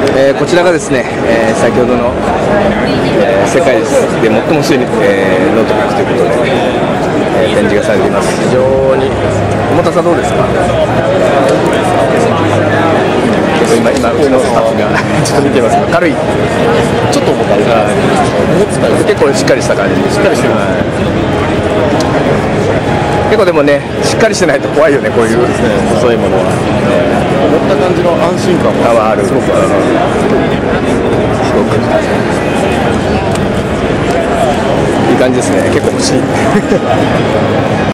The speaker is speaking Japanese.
こちらがですね、先ほどの、世界で最も薄い、ノートブックということで、展示がされています。非常に重たさどうですか？今うちのスタッフがちょっと見てますけど、軽い、 ちょっと重たい。 結構しっかりした感じで、しっかりしてる、結構でもね、しっかりしてないと怖いよね、こういう細いものは。 持った感じの安心感はある。すごくいい感じですね。結構欲しい。